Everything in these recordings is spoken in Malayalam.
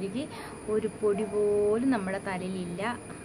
കഴുകി ഒരു പൊടി പോലും നമ്മുടെ തലയിലില്ല.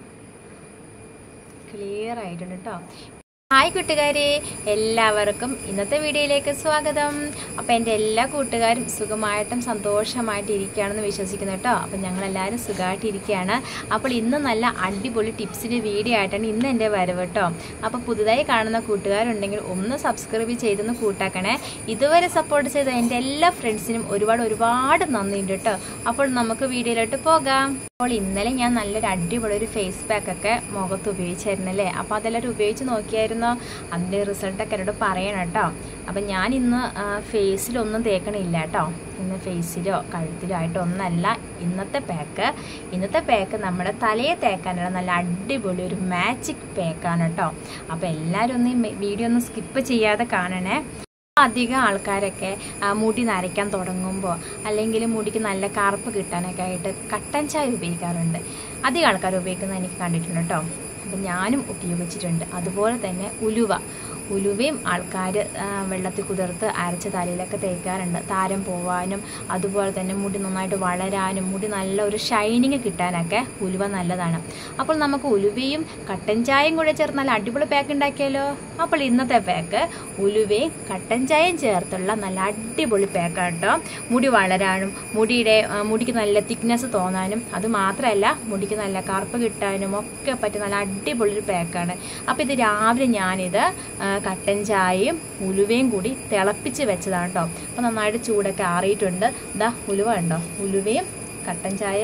ക്ലിയർ ആയിട്ടുണ്ട് കേട്ടോ. ഹായ് കൂട്ടുകാരെ, എല്ലാവർക്കും ഇന്നത്തെ വീഡിയോയിലേക്ക് സ്വാഗതം. അപ്പോൾ എൻ്റെ എല്ലാ കൂട്ടുകാരും സുഖമായിട്ടും സന്തോഷമായിട്ട് ഇരിക്കുകയാണെന്ന് വിശ്വസിക്കുന്നു കേട്ടോ. അപ്പം ഞങ്ങളെല്ലാവരും സുഖമായിട്ടിരിക്കുകയാണ്. അപ്പോൾ ഇന്ന് നല്ല അടിപൊളി ടിപ്സിൻ്റെ വീഡിയോ ആയിട്ടാണ് ഇന്ന് എൻ്റെ വരവ് കേട്ടോ. അപ്പോൾ പുതുതായി കാണുന്ന കൂട്ടുകാരുണ്ടെങ്കിൽ ഒന്ന് സബ്സ്ക്രൈബ് ചെയ്തൊന്ന് കൂട്ടാക്കണേ. ഇതുവരെ സപ്പോർട്ട് ചെയ്ത എൻ്റെ എല്ലാ ഫ്രണ്ട്സിനും ഒരുപാട് നന്ദിയുണ്ട് കേട്ടോ. അപ്പോൾ നമുക്ക് വീഡിയോയിലോട്ട് പോകാം. അപ്പോൾ ഇന്നലെ ഞാൻ നല്ലൊരു അടിപൊളി ഒരു ഫേസ് പാക്കൊക്കെ മുഖത്ത് ഉപയോഗിച്ചായിരുന്നല്ലേ. അപ്പോൾ അതെല്ലാവരും ഉപയോഗിച്ച് നോക്കിയായിരുന്നോ? അതിൻ്റെ റിസൾട്ടൊക്കെ എന്നോട് പറയണം കേട്ടോ. അപ്പം ഞാൻ ഇന്ന് ഫേസിലൊന്നും തേക്കണില്ല കേട്ടോ. ഇന്ന് ഫേസിലോ കഴുത്തിലോ ആയിട്ടോ ഒന്നല്ല ഇന്നത്തെ പാക്ക് നമ്മുടെ തലയെ തേക്കാനുള്ള നല്ല അടിപൊളി ഒരു മാജിക് പാക്കാണ് കേട്ടോ. അപ്പോൾ എല്ലാവരും ഒന്ന് വീഡിയോ ഒന്ന് സ്കിപ്പ് ചെയ്യാതെ കാണണേ. അധികം ആൾക്കാരൊക്കെ മുടി നരയ്ക്കാൻ തുടങ്ങുമ്പോൾ അല്ലെങ്കിൽ മുടിക്ക് നല്ല കറുപ്പ് കിട്ടാനൊക്കെ ആയിട്ട് കട്ടൻ ചായ ഉപയോഗിക്കാറുണ്ട്. അധികം ആൾക്കാർ ഉപയോഗിക്കുന്നത് എനിക്ക് കണ്ടിട്ടുണ്ട് കേട്ടോ. അപ്പം ഞാനും ഉപയോഗിച്ചിട്ടുണ്ട്. അതുപോലെ തന്നെ ഉലുവയും ആൾക്കാർ വെള്ളത്തിൽ കുതിർത്ത് അരച്ച തലയിലൊക്കെ തേക്കാറുണ്ട്. താരം പോവാനും അതുപോലെ തന്നെ മുടി നന്നായിട്ട് വളരാനും മുടി നല്ല ഒരു ഷൈനിങ് കിട്ടാനൊക്കെ ഉലുവ നല്ലതാണ്. അപ്പോൾ നമുക്ക് ഉലുവയും കട്ടൻ ചായയും കൂടെ ചേർത്ത് നല്ല അടിപൊളി പാക്ക് ഉണ്ടാക്കിയാലോ. അപ്പോൾ ഇന്നത്തെ പാക്ക് ഉലുവയും കട്ടൻ ചായയും ചേർത്തുള്ള നല്ല അടിപൊളി പാക്കാണ് കേട്ടോ. മുടി വളരാനും മുടിക്ക് നല്ല തിക്നെസ് തോന്നാനും അതുമാത്രമല്ല മുടിക്ക് നല്ല കറുപ്പ് കിട്ടാനും ഒക്കെ പറ്റിയ നല്ല അടിപൊളി ഒരു പാക്കാണ്. അപ്പോൾ ഇത് രാവിലെ ഞാനിത് കട്ടൻ ചായയും ഉലുവയും കൂടി തിളപ്പിച്ച് വെച്ചതാണ് കേട്ടോ. അപ്പോൾ നന്നായിട്ട് ചൂടൊക്കെ ആറിയിട്ടുണ്ട്. ഇതാ ഉലുവ ഉണ്ടോ, ഉലുവയും കട്ടൻ ചായ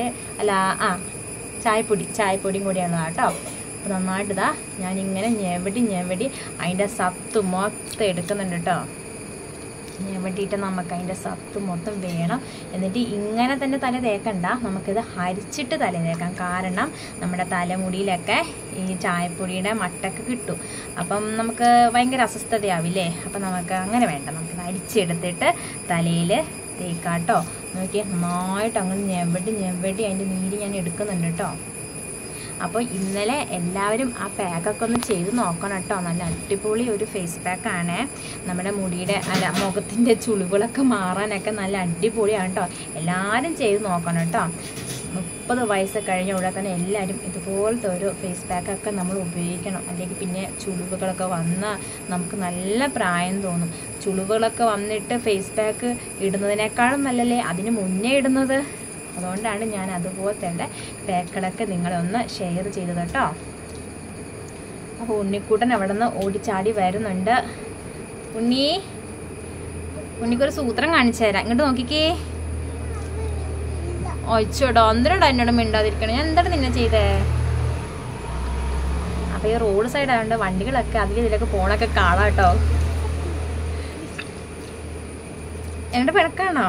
ചായപ്പൊടിയും കൂടിയുള്ളതാണ് കേട്ടോ. അപ്പോൾ നന്നായിട്ട് ഇതാ ഞാനിങ്ങനെ ഞെവടി അതിൻ്റെ സത്ത് മൊത്തം എടുക്കുന്നുണ്ട് കേട്ടോ. ഞെവടിയിട്ട് നമുക്ക് അതിൻ്റെ സത്ത് മൊത്തം വേണം. എന്നിട്ട് ഇങ്ങനെ തന്നെ തല തേക്കണ്ട, നമുക്കിത് അരിച്ചിട്ട് തല തേക്കാം. കാരണം നമ്മുടെ തലമുടിയിലൊക്കെ ഈ ചായപ്പൊടിയുടെ മട്ടൊക്കെ കിട്ടും. അപ്പം നമുക്ക് ഭയങ്കര അസ്വസ്ഥതയാവില്ലേ. അപ്പം നമുക്ക് അങ്ങനെ വേണ്ട, നമുക്കിത് അരിച്ചെടുത്തിട്ട് തലയിൽ തേക്കാട്ടോ. നോക്കിയാൽ നന്നായിട്ട് അങ്ങനെ ഞെവടി അതിൻ്റെ നീര് ഞാൻ എടുക്കുന്നുണ്ട് കേട്ടോ. അപ്പോൾ ഇന്നലെ എല്ലാവരും ആ പാക്കൊക്കെ ഒന്ന് ചെയ്ത് നോക്കണം കേട്ടോ. നല്ല അടിപൊളി ഒരു ഫേസ് പാക്കാണ്. നമ്മുടെ മുടിയുടെ മുഖത്തിൻ്റെ ചുളിവുകളൊക്കെ മാറാനൊക്കെ നല്ല അടിപൊളിയാണ് കേട്ടോ. എല്ലാവരും ചെയ്ത് നോക്കണം കേട്ടോ. 30 വയസ്സ് കഴിഞ്ഞ ഉടനെ തന്നെ എല്ലാവരും ഇതുപോലത്തെ ഒരു ഫേസ് പാക്കൊക്കെ നമ്മൾ ഉപയോഗിക്കണം. അല്ലെങ്കിൽ പിന്നെ ചുളിവുകളൊക്കെ വന്നാൽ നമുക്ക് നല്ല പ്രായം തോന്നും. ചുളിവുകളൊക്കെ വന്നിട്ട് ഫേസ് പാക്ക് ഇടുന്നതിനേക്കാളും നല്ലല്ലേ അതിന് മുന്നേ ഇടുന്നത്. അതുകൊണ്ടാണ് ഞാൻ അതുപോലത്തെ പാക്കുകളൊക്കെ നിങ്ങളൊന്ന് ഷെയർ ചെയ്തത് കേട്ടോ. അപ്പോൾ ഉണ്ണിക്കൂട്ടൻ അവിടെ നിന്ന് ഓടിച്ചാടി വരുന്നുണ്ട്. ഉണ്ണിക്കൊരു സൂത്രം കാണിച്ചു തരാം, ഇങ്ങോട്ട് നോക്കിക്കേ. ഒച്ചോടോ എന്തിനോടോ എന്നോട് മിണ്ടാതിരിക്കണം, ഞാൻ എന്താണ് നിന്നെ ചെയ്തേ? അപ്പോൾ ഈ റോഡ് സൈഡ് ആയതുകൊണ്ട് വണ്ടികളൊക്കെ ഇതിലൊക്കെ പോണൊക്കെ കാണാം കേട്ടോ. എന്നോട് പിണക്കാണോ?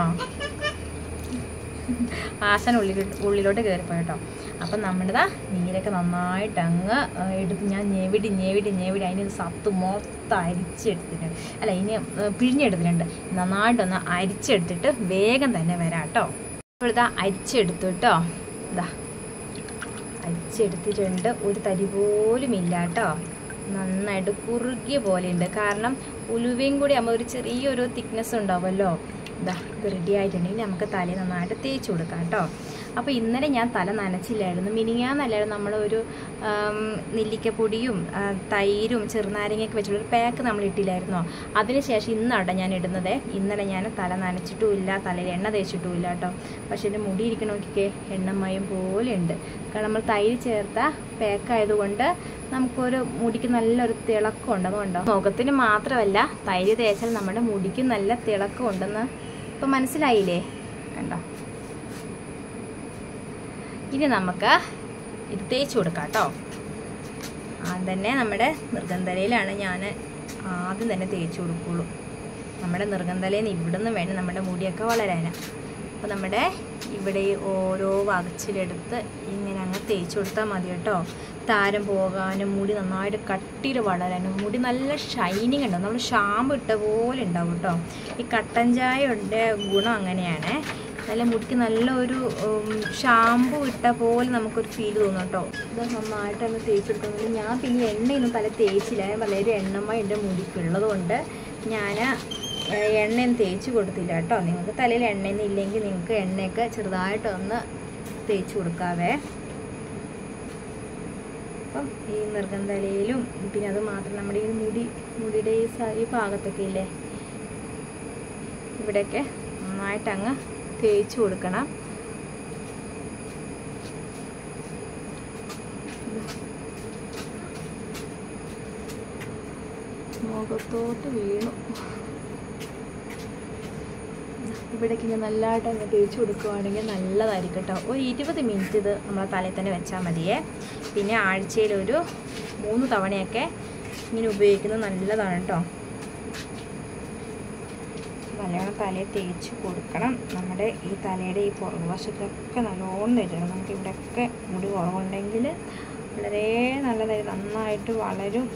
ആശാൻ ഉള്ളിലോട്ട് കയറിപ്പോയി കേട്ടോ. അപ്പം നമ്മുടേതാ നീരൊക്കെ നന്നായിട്ട് അങ്ങ് എടുത്ത് ഞാൻ ഞെവിടി അതിന് സത്ത് മൊത്തം അരിച്ചെടുത്തിട്ടുണ്ട്. അല്ല, ഇനി പിഴിഞ്ഞെടുത്തിട്ടുണ്ട്. നന്നായിട്ടൊന്ന് അരിച്ചെടുത്തിട്ട് വേഗം തന്നെ വരാം കേട്ടോ. അപ്പോൾ ഇതാ അരിച്ചെടുത്തു കേട്ടോ. ഇതാ അരിച്ചെടുത്തിട്ടുണ്ട്. ഒരു തരി പോലും ഇല്ല കേട്ടോ. നന്നായിട്ട് കുറുകിയ പോലെ ഉണ്ട്. കാരണം ഉലുവയും കൂടി ആകുമ്പോൾ ഒരു ചെറിയൊരു തിക്നെസ് ഉണ്ടാവുമല്ലോ. ഇതാ ഇത് റെഡി ആയിട്ടുണ്ടെങ്കിൽ നമുക്ക് തല നന്നായിട്ട് തേച്ച് കൊടുക്കാം കേട്ടോ. അപ്പോൾ ഇന്നലെ ഞാൻ തല നനച്ചില്ലായിരുന്നു. മിനിങ്ങാന്നല്ലായിരുന്നു നമ്മളൊരു നെല്ലിക്കപ്പൊടിയും തൈരും ചെറുനാരങ്ങയൊക്കെ വെച്ചുള്ളൊരു പാക്ക് നമ്മൾ ഇട്ടില്ലായിരുന്നോ. അതിനുശേഷം ഇന്നാട്ടോ ഞാൻ ഇടുന്നത്. ഇന്നലെ ഞാൻ തല നനച്ചിട്ടുമില്ല, തലയിൽ എണ്ണ തേച്ചിട്ടുമില്ല കേട്ടോ. പക്ഷേ എൻ്റെ മുടി ഇരിക്കണ നോക്കിക്കേ, എണ്ണമയം പോലെ ഉണ്ട്. കാരണം നമ്മൾ തൈര് ചേർത്ത പാക്കായതുകൊണ്ട് നമുക്കൊരു മുടിക്ക് നല്ലൊരു തിളക്കമുണ്ട്. അതുകൊണ്ടോ മുഖത്തിന് മാത്രമല്ല തൈര് തേച്ചാൽ നമ്മുടെ മുടിക്ക് നല്ല തിളക്കമുണ്ടെന്ന് ഇപ്പം മനസ്സിലായില്ലേ, കണ്ടോ. ഇനി നമുക്ക് ഇത് തേച്ച് കൊടുക്കാം കേട്ടോ. തന്നെ നമ്മുടെ നിർഗന്ധലയിലാണ് ഞാൻ ആദ്യം തന്നെ തേച്ച് കൊടുക്കുള്ളൂ. നമ്മുടെ നിർഗന്ധലയിൽ നിന്ന് ഇവിടുന്ന് വേണം നമ്മുടെ മുടിയൊക്കെ വളരാൻ. അപ്പോൾ നമ്മുടെ ഇവിടെ ഓരോ വകച്ചിലെടുത്ത് ഇങ്ങനെ അങ്ങ് തേച്ച് കൊടുത്താൽ മതി കേട്ടോ. താരം പോകാനും മുടി നന്നായിട്ട് കട്ടിയിൽ വളരാനും മുടി നല്ല ഷൈനിങ് ഉണ്ടാവും. നമ്മൾ ഷാമ്പു ഇട്ട പോലെ ഉണ്ടാവും കേട്ടോ. ഈ കട്ടൻ ചായയുടെ ഗുണം അങ്ങനെയാണ്. നല്ല മുടിക്ക് നല്ലൊരു ഷാമ്പു ഇട്ട പോലെ നമുക്കൊരു ഫീൽ തോന്നും കേട്ടോ. ഇത് നന്നായിട്ട് അങ്ങ് തേച്ചെടുക്കുന്നത്. ഞാൻ പിന്നെ എണ്ണയൊന്നും തല തേച്ചില്ല. ഞാൻ വളരെ എണ്ണമായി എൻ്റെ മുടിക്കുള്ളത് കൊണ്ട് ഞാൻ എണ്ണയും തേച്ച് കൊടുത്തില്ല കേട്ടോ. നിങ്ങൾക്ക് തലയിൽ എണ്ണയൊന്നും ഇല്ലെങ്കിൽ നിങ്ങൾക്ക് എണ്ണയൊക്കെ ചെറുതായിട്ടൊന്ന് തേച്ച് കൊടുക്കാവേ. അപ്പം ഈ നിർഗന്ധലയിലും പിന്നെ അത് മാത്രം നമ്മുടെ ഈ മുടിയുടെ ഈ ഭാഗത്തൊക്കെ ഇല്ലേ, ഇവിടെയൊക്കെ നന്നായിട്ട് അങ്ങ് തേച്ച് കൊടുക്കണം. മുഖത്തോട്ട് വീണു. ഇവിടേക്ക് ഇങ്ങനെ നല്ലതായിട്ട് അങ്ങ് തേച്ച് കൊടുക്കുകയാണെങ്കിൽ നല്ലതായിരിക്കും കേട്ടോ. ഒരു 20 മിനിറ്റ് ഇത് നമ്മളെ തലയിൽ തന്നെ വെച്ചാൽ മതിയേ. പിന്നെ ആഴ്ചയിലൊരു 3 തവണയൊക്കെ ഇങ്ങനെ ഉപയോഗിക്കുന്നത് നല്ലതാണ് കേട്ടോ. നല്ലോണം തലയിൽ തേച്ച് കൊടുക്കണം. നമ്മുടെ ഈ തലയുടെ ഈ പുറകുവശത്തൊക്കെ നല്ലോണം തേച്ചെടുക്കണം. നമുക്ക് ഇവിടെയൊക്കെ മുടി കുറവുണ്ടെങ്കിൽ വളരെ നല്ലതായി നന്നായിട്ട് വളരും.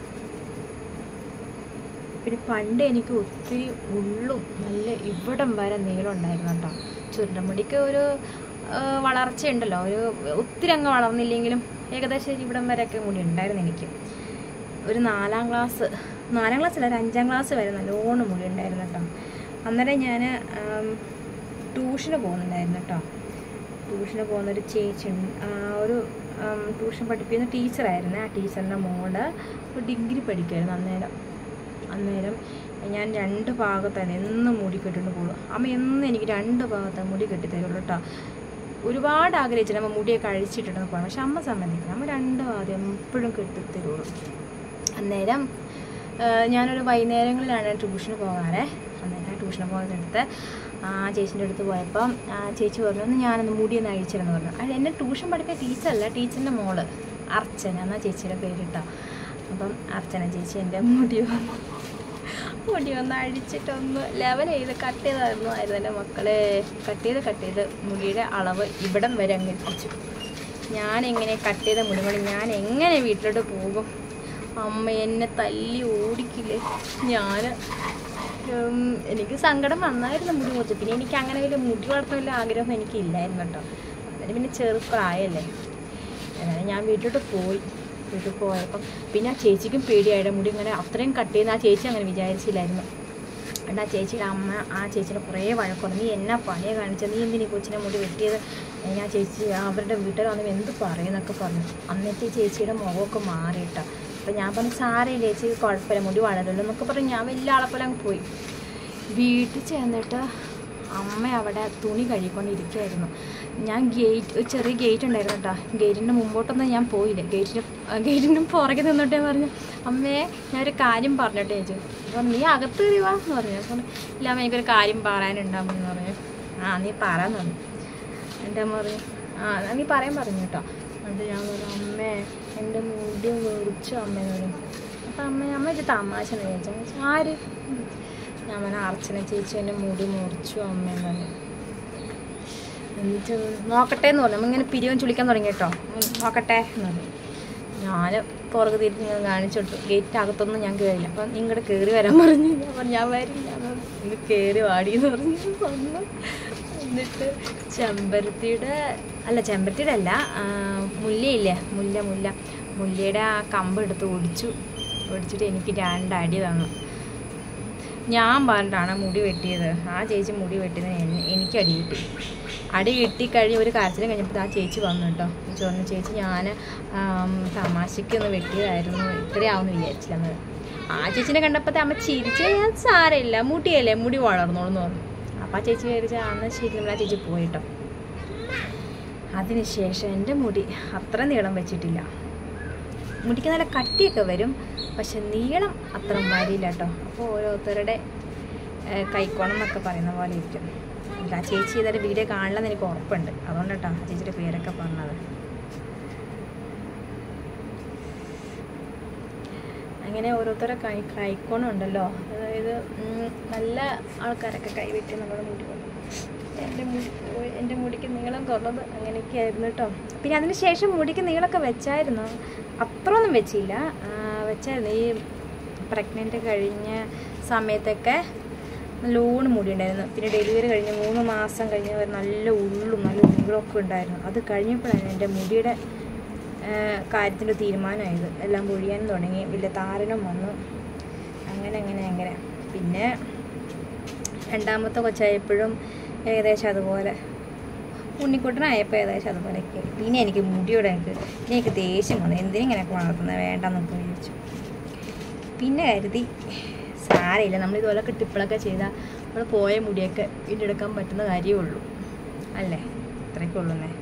പിന്നെ പണ്ട് എനിക്ക് ഒത്തിരി ഉള്ളും നല്ല ഇവിടം വരെ നീളം ഉണ്ടായിരുന്നു കേട്ടോ. ചുരുണ്ടമുടിക്ക് ഒരു വളർച്ചയുണ്ടല്ലോ, ഒത്തിരി അങ്ങ് വളർന്നില്ലെങ്കിലും ഏകദേശം ഇവിടം വരെയൊക്കെ മുടി ഉണ്ടായിരുന്നു എനിക്ക്. ഒരു 4ാം ക്ലാസ്സിൽ ഒരു 5ാം ക്ലാസ് വരെ നല്ലോണം മുടി ഉണ്ടായിരുന്നു കേട്ടോ. അന്നേരം ഞാൻ ട്യൂഷന് പോകുന്നുണ്ടായിരുന്നു കേട്ടോ. ട്യൂഷന് പോകുന്നൊരു ചേച്ചി, ഒരു ട്യൂഷൻ പഠിപ്പിക്കുന്ന ടീച്ചറായിരുന്നു. ആ ടീച്ചറിൻ്റെ മോള് ഒരു ഡിഗ്രി പഠിക്കുമായിരുന്നു അന്നേരം ഞാൻ 2 ഭാഗത്താണ് എന്നും മുടി കെട്ടിട്ട് പോകുള്ളൂ. അമ്മ എന്നും എനിക്ക് 2 ഭാഗത്താണ് മുടി കെട്ടിത്തരുള്ളൂ കേട്ടോ. ഒരുപാട് ആഗ്രഹിച്ചിട്ട് നമ്മൾ മുടിയൊക്കെ അഴിച്ചിട്ടിട്ട് പോകണം, പക്ഷെ അമ്മ സമ്മതിക്കില്ല. അമ്മ 2 ഭാഗം എപ്പോഴും കെട്ടിത്തരുള്ളൂ. അന്നേരം ഞാനൊരു വൈകുന്നേരങ്ങളിലാണ് ട്യൂഷന് പോകാറ്. അന്നേരം ട്യൂഷന് പോകുന്നിടത്ത് ആ ചേച്ചീൻ്റെ അടുത്ത് പോയപ്പം ആ ചേച്ചി പറഞ്ഞു, ഞാനൊന്ന് മുടിയൊന്ന് അഴിച്ചിരുന്നു പറഞ്ഞു. എന്നെ ട്യൂഷൻ പഠിപ്പിയ ടീച്ചറല്ല, ടീച്ചറിൻ്റെ മോള് അർച്ചന എന്നാ ചേച്ചിയുടെ പേരിട്ടോ. അപ്പം അർച്ചന ചേച്ചി എൻ്റെ മുടി ഒന്ന് അഴിച്ചിട്ടൊന്ന് ലെവൽ ചെയ്ത് കട്ട് ചെയ്തായിരുന്നു എൻ്റെ മക്കളെ. കട്ട് ചെയ്ത് മുടിയുടെ അളവ് ഇവിടം വരെ അങ്ങ് എത്തിച്ചു. ഞാനെങ്ങനെ കട്ട് ചെയ്ത മുടി ഞാൻ എങ്ങനെ വീട്ടിലോട്ട് പോകും? അമ്മ എന്നെ തല്ലി ഓടിക്കില്ലേ. എനിക്ക് സങ്കടം വന്നായിരുന്നു മുടി മുറിച്ച്. പിന്നെ എനിക്ക് അങ്ങനെ വലിയ മുടി വളർത്താനുള്ള ആഗ്രഹം എനിക്കില്ലായിരുന്നു കേട്ടോ. അന്നേരം പിന്നെ ചെറുപ്രായല്ലേ. അങ്ങനെ ഞാൻ വീട്ടിൽ പോയപ്പം പിന്നെ ആ ചേച്ചിക്കും പേടിയായിട്ട് മുടി ഇങ്ങനെ അത്രയും കട്ട് ചെയ്യുന്ന ആ ചേച്ചി അങ്ങനെ വിചാരിച്ചില്ലായിരുന്നു. എന്നിട്ട് ആ ചേച്ചിയുടെ അമ്മ ആ ചേച്ചിയുടെ കുറേ വഴക്കുണ്ട്. നീ എന്നാ പണിയെ കാണിച്ചത്, നീ എന്തിനീ കൊച്ചിനെ മുടി വെട്ടിയത്? ആ ചേച്ചി അവരുടെ വീട്ടുകാർ എന്ത് പറയുന്നൊക്കെ പറഞ്ഞു. അന്നത്തെ ചേച്ചിയുടെ മുഖമൊക്കെ മാറിയിട്ടാ. അപ്പം ഞാൻ പറഞ്ഞു സാരമില്ല ചേച്ചി, കുഴപ്പമില്ല, മുടി വളരുമല്ലോ എന്നൊക്കെ പറഞ്ഞു. ഞാൻ വലിയ ആളെപ്പോലെ അങ്ങ് പോയി. വീട്ടിൽ ചെന്നിട്ട് അമ്മ അവിടെ തുണി കഴുകിക്കൊണ്ടിരിക്കുകയായിരുന്നു. ഞാൻ ഒരു ചെറിയ ഗേറ്റ് ഉണ്ടായിരുന്നു കേട്ടോ. ഗേറ്റിൻ്റെ മുമ്പോട്ടൊന്നും ഞാൻ പോയില്ല. ഗേറ്റിൻ്റെ പുറകെ നിന്നിട്ടേ പറഞ്ഞു, അമ്മേ ഞാനൊരു കാര്യം പറഞ്ഞിട്ടേ ചേച്ചി. അപ്പം നീ അകത്ത് കയറിവാ എന്ന് പറഞ്ഞു. അപ്പം ഇല്ല അമ്മ എനിക്കൊരു കാര്യം പറയാനുണ്ടാകുമെന്ന് പറഞ്ഞു. നീ പറയാൻ പറഞ്ഞു. എൻ്റെ അമ്മ പറഞ്ഞു നീ പറയാൻ പറഞ്ഞു കേട്ടോ. എന്നിട്ട് ഞാൻ പറഞ്ഞു, അമ്മേ എൻ്റെ മുടി മുറിച്ചു അമ്മേന്ന് പറഞ്ഞു. അപ്പം അമ്മ ഇത് തമാശ ചോദിച്ചാൽ ആര്? ഞാൻ പറഞ്ഞു അർച്ചന ചേച്ചി എൻ്റെ മുടി മുറിച്ചു അമ്മേന്ന് പറഞ്ഞു. എന്നിട്ട് നോക്കട്ടെ എന്ന് പറഞ്ഞു. നമ്മളിങ്ങനെ പിരിവൻ ചുളിക്കാൻ തുടങ്ങി കേട്ടോ. നോക്കട്ടെ എന്ന് പറഞ്ഞു. ഞാൻ പുറകെ തിരിച്ച് ഇങ്ങനെ കാണിച്ചിട്ടു. ഗേറ്റിൻ്റെ അകത്തൊന്നും ഞാൻ കയറിയില്ല. അപ്പം നിങ്ങളുടെ കയറി വരാൻ പറഞ്ഞു. ഞാൻ പറഞ്ഞു ഞാൻ വരില്ല എന്ന് പറഞ്ഞു. നിങ്ങൾ കയറി വാടിയെന്ന് പറഞ്ഞു വന്നു. എന്നിട്ട് ചെമ്പരത്തിയുടെ അല്ല മുല്ലയില്ലേ, മുല്ലയുടെ ആ കമ്പ് എടുത്ത് ഒടിച്ചിട്ട് എനിക്ക് 2 അടി തന്നു. ഞാൻ പറഞ്ഞിട്ടാണ് മുടി വെട്ടിയത്. ആ ചേച്ചി മുടി വെട്ടിയത് എനിക്ക് അടി കിട്ടിക്കഴിഞ്ഞ് ഒരു കരച്ചിലും കഴിഞ്ഞപ്പോൾ ആ ചേച്ചി വന്നു കേട്ടോ. പറഞ്ഞു ചേച്ചി ഞാൻ തമാശയ്ക്കൊന്ന് വെട്ടിയതായിരുന്നു, ഇത്രയാവുമെന്ന് വിചാരിച്ചില്ല എന്നത്. ആ ചേച്ചിനെ കണ്ടപ്പോൾ അമ്മ ചിരിച്ച് ഞാൻ സാരമില്ല മുടിയല്ലേ മുടി വളർന്നോളൂ എന്ന് പറഞ്ഞു. അപ്പം ആ ചേച്ചി വിചാരിച്ച അന്ന് ശരി നമ്മൾ ആ ചേച്ചി പോയിട്ടോ. അതിനുശേഷം എൻ്റെ മുടി അത്ര നീളം വെച്ചിട്ടില്ല. മുടിക്ക് നല്ല കട്ടിയൊക്കെ വരും, പക്ഷെ നീളം അത്ര വരില്ല കേട്ടോ. അപ്പോൾ ഓരോരുത്തരുടെ കൈക്കോണം എന്നൊക്കെ പറയുന്ന പോലെ ഇരിക്കും. ആ ചേച്ചി ഇതൊരു വീഡിയോ കാണില്ലെന്ന് എനിക്ക് ഉറപ്പുണ്ട്. അതുകൊണ്ട് കേട്ടോ ആ ചേച്ചിയുടെ പേരൊക്കെ പറഞ്ഞത്. അങ്ങനെ ഓരോരുത്തരുടെ കൈക്കോണം ഉണ്ടല്ലോ. അതായത് നല്ല ആൾക്കാരൊക്കെ കൈവെട്ടി നമ്മുടെ മുടി കൊണ്ട് എൻ്റെ മുടിക്ക് നീളം കുറഞ്ഞത് അങ്ങനെയൊക്കെ ആയിരുന്നു കേട്ടോ. പിന്നെ അതിന് ശേഷം മുടിക്ക് നീളമൊക്കെ വെച്ചായിരുന്നു, അത്രയൊന്നും വെച്ചായിരുന്നു. ഈ പ്രഗ്നൻ്റ് കഴിഞ്ഞ സമയത്തൊക്കെ നല്ലോണം മുടി ഉണ്ടായിരുന്നു. പിന്നെ ഡെലിവറി കഴിഞ്ഞ് 3 മാസം കഴിഞ്ഞ് നല്ല ഉള്ളും നല്ല നീളമൊക്കെ ഉണ്ടായിരുന്നു. അത് കഴിഞ്ഞപ്പോഴാണ് എൻ്റെ മുടിയുടെ കാര്യത്തിൻ്റെ തീരുമാനമായത്. എല്ലാം പൊഴിയാൻ തുടങ്ങി, വലിയ താരനും വന്നു. അങ്ങനെ പിന്നെ 2ാമത്തെ കൊച്ചായപ്പോഴും ഏകദേശം അതുപോലെ ഉണ്ണിക്കുട്ടനായപ്പോൾ ഏകദേശം അതുപോലെയൊക്കെ. പിന്നെ എനിക്ക് മുടിയോടെ എനിക്ക് ദേഷ്യം വന്നു, എന്തിനിങ്ങനെയൊക്കെ വളർത്തുന്നത് വേണ്ടെന്നൊക്കെ വിചാരിച്ചു. പിന്നെ കരുതി സാരമില്ല, നമ്മളിതുപോലൊക്കെ ടിപ്പിളൊക്കെ ചെയ്താൽ നമ്മൾ പോയ മുടിയൊക്കെ വീണ്ടെടുക്കാൻ പറ്റുന്ന കാര്യമേ ഉള്ളൂ അല്ലേ, ഇത്രയൊക്കെ ഉള്ളൂന്നേ.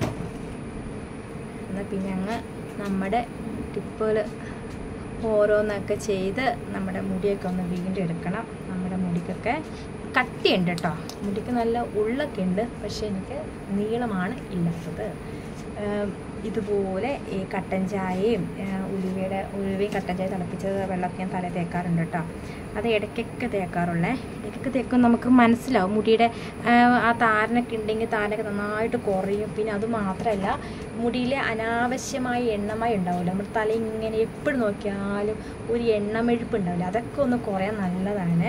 എന്നാൽ പിന്നെ അങ്ങ് നമ്മുടെ ടിപ്പുകൾ ഓരോന്നൊക്കെ ചെയ്ത് നമ്മുടെ മുടിയൊക്കെ ഒന്ന് വീണ്ടും എടുക്കണം. നമ്മുടെ മുടിക്കൊക്കെ കട്ടിയുണ്ട് കേട്ടോ, മുടിക്ക് നല്ല ഉള്ളൊക്കെ ഉണ്ട്, പക്ഷേ എനിക്ക് നീളമാണ് ഇല്ലാത്തത്. ഇതുപോലെ ഈ കട്ടൻ ചായയും ഉലുവയും കട്ടൻ ചായ തിളപ്പിച്ചത് വെള്ളമൊക്കെ ഞാൻ തല തേക്കാറുണ്ട് കേട്ടോ. അത് ഇടയ്ക്കൊക്കെ തേക്കാറുള്ളേ. ഇടയ്ക്കൊക്കെ തേക്കും നമുക്ക് മനസ്സിലാവും മുടിയുടെ ആ താരനൊക്കെ ഉണ്ടെങ്കിൽ താരനൊക്കെ നന്നായിട്ട് കുറയും. പിന്നെ അതുമാത്രമല്ല, മുടിയിലെ അനാവശ്യമായ എണ്ണമയം ഉണ്ടാവില്ല, നമ്മുടെ തല ഇങ്ങനെ എപ്പോഴും നോക്കിയാലും ഒരു എണ്ണമെഴുപ്പ് ഉണ്ടാവില്ല, അതൊക്കെ ഒന്ന് കുറയാൻ നല്ലതാണ്.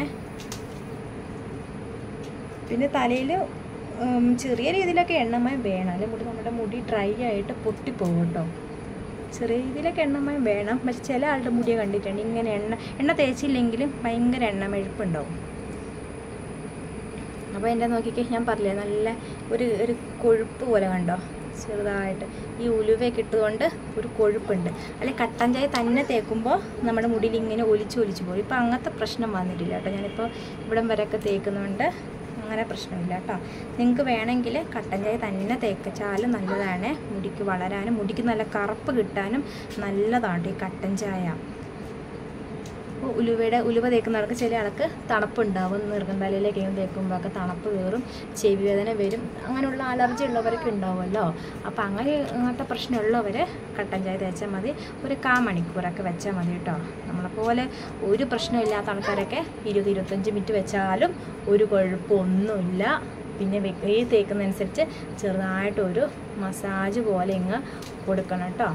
പിന്നെ തലയിൽ ചെറിയ രീതിയിലൊക്കെ എണ്ണമയം വേണം, അല്ലെങ്കിൽ നമ്മുടെ മുടി ഡ്രൈ ആയിട്ട് പൊട്ടിപ്പോകും കേട്ടോ. ചെറിയ രീതിയിലൊക്കെ എണ്ണമയം വേണം. പക്ഷെ ചില ആളുടെ മുടിയെ കണ്ടിട്ടുണ്ട് ഇങ്ങനെ എണ്ണ തേച്ചില്ലെങ്കിലും ഭയങ്കര എണ്ണമെഴുപ്പുണ്ടാവും. അപ്പോൾ എൻ്റെ നോക്കിക്കേ, ഞാൻ പറഞ്ഞില്ലേ നല്ല ഒരു കൊഴുപ്പ് പോലെ കണ്ടോ, ചെറുതായിട്ട് ഈ ഉലുവയൊക്കെ ഇട്ടുകൊണ്ട് ഒരു കൊഴുപ്പുണ്ട്. അല്ലെങ്കിൽ കട്ടൻ ചായ തന്നെ തേക്കുമ്പോൾ നമ്മുടെ മുടിയിൽ ഇങ്ങനെ ഒലിച്ച് പോകും. ഇപ്പോൾ അങ്ങനത്തെ പ്രശ്നം വന്നിട്ടില്ല കേട്ടോ. ഞാനിപ്പോൾ ഇവിടം വരെയൊക്കെ തേക്കുന്നുണ്ട്, അങ്ങനെ പ്രശ്നമില്ല കേട്ടോ. നിങ്ങൾക്ക് വേണമെങ്കിൽ കട്ടൻ ചായ തന്നെ തേച്ചാലും നല്ലതാണ്, മുടിക്ക് വളരാനും മുടിക്ക് നല്ല കറുപ്പ് കിട്ടാനും നല്ലതാണ് ഈ കട്ടൻ ചായ. ഉലുവ തേക്കുന്നവർക്ക് ചില ആൾക്ക് തണുപ്പുണ്ടാവും, തലയിലേക്ക് തേക്കുമ്പോഴൊക്കെ തണുപ്പ് കയറും, ചെവി വേദന വരും, അങ്ങനെയുള്ള അലർജി ഉള്ളവരൊക്കെ ഉണ്ടാവുമല്ലോ. അപ്പോൾ അങ്ങനത്തെ പ്രശ്നമുള്ളവർ കട്ടൻ ചായ തേച്ചാൽ മതി, ഒരു 1/4 മണിക്കൂറൊക്കെ വെച്ചാൽ മതി കേട്ടോ. നമ്മളെപ്പോലെ ഒരു പ്രശ്നമില്ലാത്ത ആൾക്കാരൊക്കെ 20-25 മിനിറ്റ് വെച്ചാലും ഒരു കുഴപ്പമൊന്നുമില്ല. പിന്നെ ഈ തേക്കുന്നതനുസരിച്ച് ചെറുതായിട്ടൊരു മസാജ് പോലെ ഇങ്ങ് കൊടുക്കണം കേട്ടോ.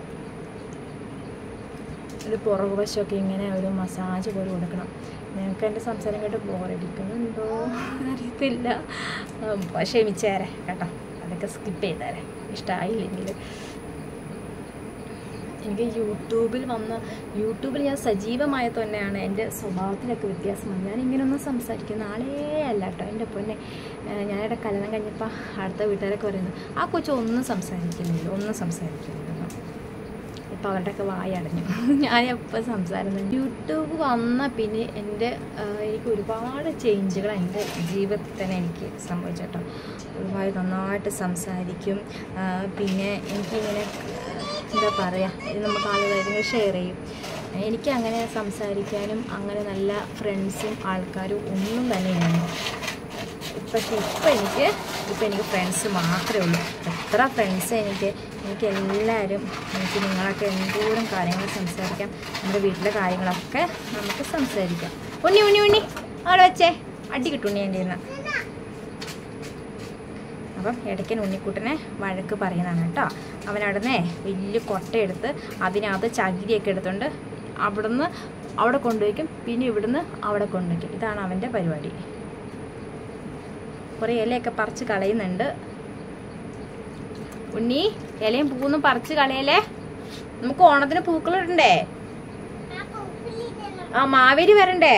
ഒരു പുറകു വശമൊക്കെ ഇങ്ങനെ ഒരു മസാജ് പോലെ കൊടുക്കണം. ഞങ്ങൾക്ക് എൻ്റെ സംസാരം കേട്ട് ബോറടിക്കുന്നുണ്ടോ അറിയത്തില്ല, ക്ഷമിച്ചേരെ കേട്ടോ, അതൊക്കെ സ്കിപ്പ് ചെയ്തേരെ ഇഷ്ടമായില്ലെങ്കിൽ. എനിക്ക് യൂട്യൂബിൽ ഞാൻ സജീവമായ തന്നെയാണ് എൻ്റെ സ്വഭാവത്തിലൊക്കെ വ്യത്യാസം വന്നു. ഞാൻ ഇങ്ങനെയൊന്നും സംസാരിക്കുന്ന ആളേ അല്ല കേട്ടോ. എൻ്റെ പൊന്നെ, ഞാനിവിടെ കല്യാണം കഴിഞ്ഞപ്പോൾ അടുത്ത വീട്ടുകാരൊക്കെ പറയുന്നത് ആ കൊച്ചു ഒന്നും സംസാരിക്കുന്നില്ല. ഇപ്പോൾ അവരുടെയൊക്കെ വായടഞ്ഞു. ഞാൻ എപ്പോൾ സംസാരിക്കുന്നത് യൂട്യൂബ് വന്ന പിന്നെ എനിക്ക് ഒരുപാട് ചേഞ്ചുകൾ എൻ്റെ ജീവിതത്തിൽ തന്നെ എനിക്ക് സംഭവിച്ചേട്ടോ. ഒരുപാട് നന്നായിട്ട് സംസാരിക്കും. പിന്നെ എനിക്കിങ്ങനെ എന്താ പറയുക, നമുക്ക് ആളുകളായിട്ട് ഷെയർ ചെയ്യും. എനിക്ക് അങ്ങനെ സംസാരിക്കാനും അങ്ങനെ നല്ല ഫ്രണ്ട്സും ആൾക്കാരും ഒന്നും തന്നെയാണ്. പക്ഷേ ഇപ്പോൾ എനിക്ക് ഫ്രണ്ട്സ് മാത്രമേ ഉള്ളൂ. എത്ര ഫ്രണ്ട്സ് എനിക്ക് എല്ലാവരും, നിങ്ങളൊക്കെ എന്തോരം കാര്യങ്ങൾ സംസാരിക്കാം, നമ്മുടെ വീട്ടിലെ കാര്യങ്ങളൊക്കെ നമുക്ക് സംസാരിക്കാം. ഉണ്ണി അവിടെ വെച്ചേ, അടി കിട്ടുണ്ണി എൻ്റെ ഇരുന്ന. അപ്പം ഇടയ്ക്കൻ ഉണ്ണിക്കുട്ടനെ വഴക്ക് പറയുന്നതാണ് കേട്ടോ. അവനവിടുന്ന് വലിയ കൊട്ടയെടുത്ത് അതിനകത്ത് ചകിരിയൊക്കെ എടുത്തുകൊണ്ട് അവിടുന്ന് അവിടെ കൊണ്ടുവയ്ക്കും, പിന്നെ ഇവിടുന്ന് അവിടെ കൊണ്ടുവയ്ക്കും. ഇതാണ് അവൻ്റെ പരിപാടി. കുറേ ഇലയൊക്കെ പറിച്ച് കളയുന്നുണ്ട്. ഉണ്ണി, ഇലയും പൂവൊന്നും പറിച്ച് കളയല്ലേ, നമുക്ക് ഓണത്തിന് പൂക്കളിടണ്ടേ, മാവേലി വരണ്ടേ.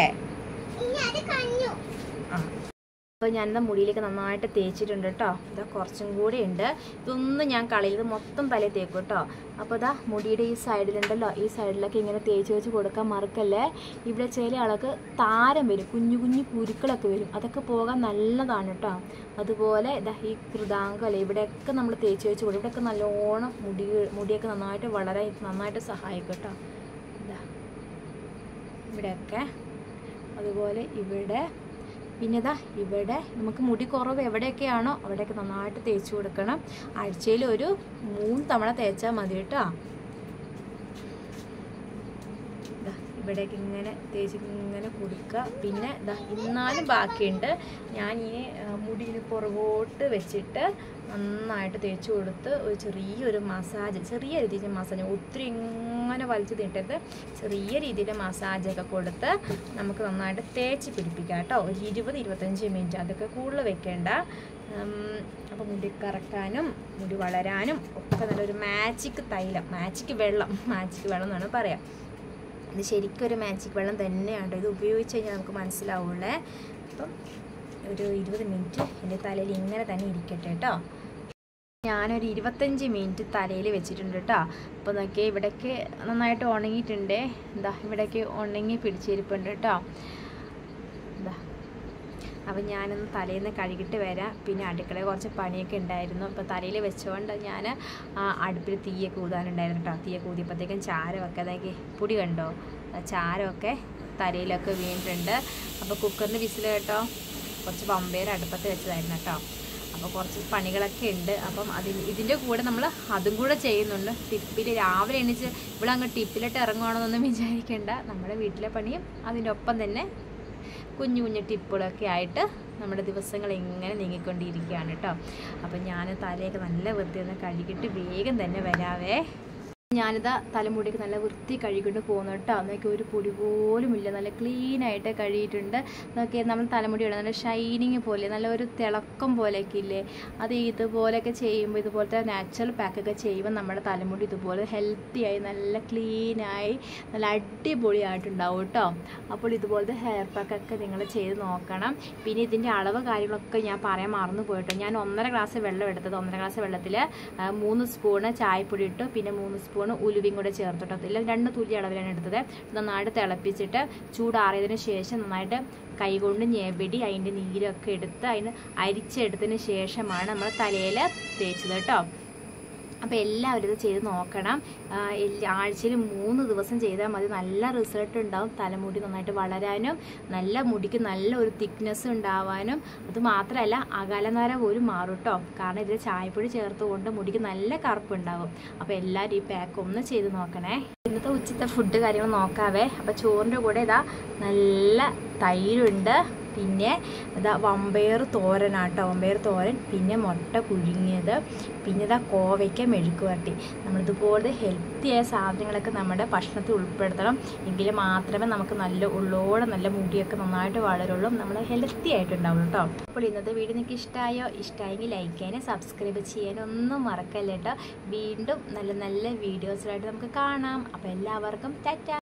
അപ്പോൾ ഞാനെന്താ മുടിയിലേക്ക് നന്നായിട്ട് തേച്ചിട്ടുണ്ട് കേട്ടോ. ഇതാ കുറച്ചും കൂടി ഉണ്ട്, ഇതൊന്നും ഞാൻ കളയില്ല, മൊത്തം തലയിൽ തേക്കും കേട്ടോ. അപ്പോൾ ഇതാ മുടിയുടെ ഈ സൈഡിലുണ്ടല്ലോ, ഈ സൈഡിലൊക്കെ ഇങ്ങനെ തേച്ച് വെച്ച് കൊടുക്കാൻ മറക്കല്ലേ. ഇവിടെ ചില ആൾക്ക് താരം വരും, കുഞ്ഞു കുരുക്കളൊക്കെ വരും, അതൊക്കെ പോകാൻ നല്ലതാണ് കേട്ടോ. അതുപോലെ ഇതാ ഈ കൃതാങ്കം അല്ലേ, ഇവിടെയൊക്കെ നമ്മൾ തേച്ച് വെച്ച് കൊടുക്കും. ഇവിടെയൊക്കെ നല്ലോണം മുടിയൊക്കെ നന്നായിട്ട് സഹായിക്കും കേട്ടോ. ഇതാ ഇവിടെയൊക്കെ, അതുപോലെ ഇവിടെ, പിന്നെ ഇതാ ഇവിടെ നമുക്ക് മുടി കുറവ് എവിടെയൊക്കെയാണോ അവിടെയൊക്കെ നന്നായിട്ട് തേച്ച് കൊടുക്കണം. ആഴ്ചയിൽ ഒരു 3 തവണ തേച്ചാൽ മതി കേട്ടോ. ഇവിടേക്ക് ഇങ്ങനെ തേച്ച് ഇങ്ങനെ കൊടുക്കുക. പിന്നെ ഇതാ ഇന്നാലും ബാക്കിയുണ്ട്, ഞാൻ ഈ മുടിയിൽ പുറകോട്ട് വെച്ചിട്ട് നന്നായിട്ട് തേച്ച് കൊടുത്ത് ഒരു ചെറിയൊരു മസാജ്, ചെറിയ രീതിയിൽ മസാജ്, ഒത്തിരി ഇങ്ങനെ വലിച്ചു തീട്ടരുത്, ചെറിയ രീതിയിൽ മസാജൊക്കെ കൊടുത്ത് നമുക്ക് നന്നായിട്ട് തേച്ച് പിടിപ്പിക്കാം കേട്ടോ. ഒരു 20-25 മിനിറ്റ്, അതൊക്കെ കൂടുതൽ വെക്കേണ്ട. അപ്പോൾ മുടി കറക്കാനും മുടി വളരാനും ഒക്കെ നല്ലൊരു മാജിക് തൈലം, മാജിക് വെള്ളം എന്നാണ് പറയാം. ഇത് ശരിക്കും ഒരു മാജിക് വെള്ളം തന്നെയാണ്. ഇത് ഉപയോഗിച്ച് കഴിഞ്ഞാൽ നമുക്ക് മനസ്സിലാവുള്ളേ. അപ്പം ഒരു 20 മിനിറ്റ് എൻ്റെ തലയിൽ ഇങ്ങനെ തന്നെ ഇരിക്കട്ടെ കേട്ടോ. ഞാനൊരു 25 മിനിറ്റ് തലയിൽ വെച്ചിട്ടുണ്ട് കേട്ടോ. അപ്പോൾ നോക്കിയാൽ ഇവിടേക്ക് നന്നായിട്ട് ഉണങ്ങിയിട്ടുണ്ട്. എന്താ ഇവിടേക്ക് ഉണങ്ങി പിടിച്ചിരിപ്പുണ്ട് കേട്ടോ. എന്താ അപ്പം ഞാനൊന്ന് തലയിൽ നിന്ന് കഴുകിയിട്ട് വരാം. പിന്നെ അടുക്കളയിൽ കുറച്ച് പണിയൊക്കെ ഉണ്ടായിരുന്നു. അപ്പോൾ തലയിൽ വെച്ചുകൊണ്ട് ഞാൻ അടുപ്പിൽ തീയൊക്കെ ഊതാനുണ്ടായിരുന്നു കേട്ടോ. തീയൊക്കെ ഊതിയപ്പോഴത്തേക്കും ചാരമൊക്കെ അതാക്കി പൊടി കണ്ടോ, ചാരമൊക്കെ തലയിലൊക്കെ വീണിട്ടുണ്ട്. അപ്പോൾ കുക്കറിൻ്റെ വിസിൽ കേട്ടോ കുറച്ച് വമ്പേർ അടുപ്പത്ത് വെച്ചതായിരുന്നു കേട്ടോ. അപ്പോൾ കുറച്ച് പണികളൊക്കെ ഉണ്ട്. അപ്പം ഇതിൻ്റെ കൂടെ നമ്മൾ അതും കൂടെ ചെയ്യുന്നുണ്ട്. ടിപ്പിൽ രാവിലെ എണീച്ച് ഇവിടെ അങ്ങ് ടിപ്പിലിട്ട് ഇറങ്ങുകയാണെന്നൊന്നും വിചാരിക്കേണ്ട. നമ്മുടെ വീട്ടിലെ പണിയും അതിൻ്റെ ഒപ്പം തന്നെ കുഞ്ഞു കുഞ്ഞു ടിപ്പുകളൊക്കെ ആയിട്ട് നമ്മുടെ ദിവസങ്ങൾ ഇങ്ങനെ നീങ്ങിക്കൊണ്ടിരിക്കുകയാണ് കേട്ടോ. അപ്പം ഞാൻ തലയൊക്കെ നല്ല വൃത്തി ഒന്ന് കഴുകിയിട്ട് വേഗം തന്നെ വരാവേ. ഞാനിതാ തലമുടിയൊക്കെ നല്ല വൃത്തി കഴുകിക്കൊണ്ട് പോകുന്നു കേട്ടോ. നോക്കി ഒരു പൊടി പോലും ഇല്ല, നല്ല ക്ലീനായിട്ട് കഴുകിയിട്ടുണ്ട്. നോക്കി നമ്മൾ തലമുടിയുടെ നല്ല ഷൈനിങ് പോലെ നല്ല ഒരു തിളക്കം പോലെയൊക്കെ ഇല്ലേ, അത് ഇതുപോലെയൊക്കെ ചെയ്യുമ്പോൾ ഇതുപോലത്തെ നാച്ചുറൽ പാക്കൊക്കെ ചെയ്യുമ്പോൾ നമ്മുടെ തലമുടി ഇതുപോലെ ഹെൽത്തിയായി നല്ല ക്ലീനായി നല്ല അടിപൊളിയായിട്ടുണ്ടാവും കേട്ടോ. അപ്പോൾ ഇതുപോലത്തെ ഹെയർ പാക്കൊക്കെ നിങ്ങൾ ചെയ്ത് നോക്കണം. പിന്നെ ഇതിൻ്റെ അളവ് കാര്യങ്ങളൊക്കെ ഞാൻ പറയാൻ മറന്നു പോയിട്ടോ. ഞാൻ 1.5 ഗ്ലാസ് വെള്ളം എടുത്തത്. 1.5 ഗ്ലാസ് വെള്ളത്തിൽ 3 സ്പൂണ് ചായപ്പൊടി ഇട്ടു, പിന്നെ 3 സ്പൂൺ ഉലുവയും കൂടെ ചേർത്തിട്ടോ. ഇല്ല 2 തുള്ളി അളവിലാണ് എടുത്തത്. നന്നായിട്ട് തിളപ്പിച്ചിട്ട് ചൂടാറിയതിന് ശേഷം നന്നായിട്ട് കൈകൊണ്ട് ഞെവിടി അതിൻ്റെ നീരൊക്കെ എടുത്ത് അതിന് അരിച്ചെടുത്തതിന് ശേഷമാണ് നമ്മൾ തലയിൽ തേച്ചത് കേട്ടോ. അപ്പോൾ എല്ലാവരും ഇത് ചെയ്ത് നോക്കണം. ആഴ്ചയിൽ 3 ദിവസം ചെയ്താൽ മതി. നല്ല റിസൾട്ട് ഉണ്ടാവും. തലമുടി നന്നായിട്ട് വളരാനും നല്ല മുടിക്ക് നല്ല ഒരു തിക്നെസ് ഉണ്ടാവാനും, അത് മാത്രമല്ല അകാലനര പോലും മാറും കേട്ടോ. കാരണം ഇതിൽ ചായപ്പൊടി ചേർത്തുകൊണ്ട് മുടിക്ക് നല്ല കറുപ്പുണ്ടാവും. അപ്പോൾ എല്ലാവരും ഈ പാക്ക് ഒന്ന് ചെയ്ത് നോക്കണേ. ഇന്നത്തെ ഉച്ചത്തെ ഫുഡ് കാര്യങ്ങൾ നോക്കാവേ. അപ്പോൾ ചോറിൻ്റെ കൂടെ ഇതാ നല്ല തൈരുണ്ട്, പിന്നെ ഇതാ വമ്പയർ തോരനാട്ടോ, വമ്പയർ തോരൻ, പിന്നെ മുട്ട പുഴുങ്ങിയത്, പിന്നെ ഇതാ കോവയ്ക്ക മെഴുക്ക് വരട്ടി. നമ്മളിതുപോലെ ഹെൽത്തിയായ സാധനങ്ങളൊക്കെ നമ്മുടെ ഭക്ഷണത്തിൽ ഉൾപ്പെടുത്തണം. എങ്കിൽ മാത്രമേ നമുക്ക് നല്ല ഉള്ളോടെ നല്ല മുടിയൊക്കെ നന്നായിട്ട് വളരുള്ളൂ, നമ്മൾ ഹെൽത്തി ആയിട്ടുണ്ടാവുള്ളൂ കേട്ടോ. അപ്പോൾ ഇന്നത്തെ വീഡിയോ നിങ്ങൾക്ക് ഇഷ്ടമായെങ്കിൽ ലൈക്ക് ചെയ്യാനും സബ്സ്ക്രൈബ് ചെയ്യാനും ഒന്നും മറക്കല്ല കേട്ടോ. വീണ്ടും നല്ല നല്ല വീഡിയോസിലായിട്ട് നമുക്ക് കാണാം. അപ്പോൾ എല്ലാവർക്കും ടാറ്റാ.